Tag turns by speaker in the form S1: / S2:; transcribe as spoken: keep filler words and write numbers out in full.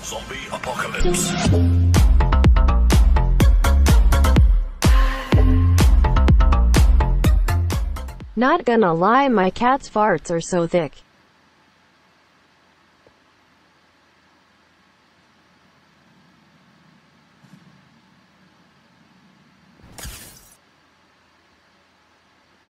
S1: Zombie apocalypse.
S2: Not gonna lie, my cat's farts are so thick.